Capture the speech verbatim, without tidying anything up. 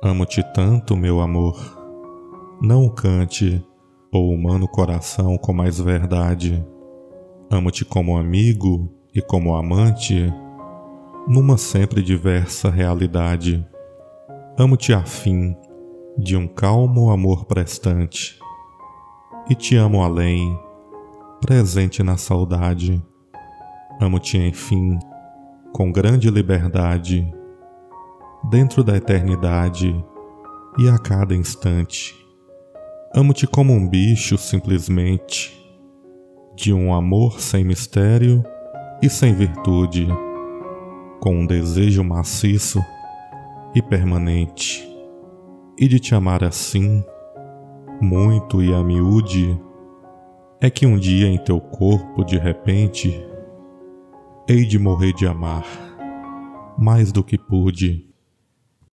Amo-te tanto, meu amor, não cante o humano coração com mais verdade. Amo-te como amigo e como amante, numa sempre diversa realidade. Amo-te a fim de um calmo amor prestante, e te amo além, presente na saudade. Amo-te, enfim, com grande liberdade, dentro da eternidade e a cada instante. Amo-te como um bicho simplesmente, de um amor sem mistério e sem virtude, com um desejo maciço e permanente, e de te amar assim, muito e a miúde, é que um dia em teu corpo de repente hei de morrer de amar, mais do que pude.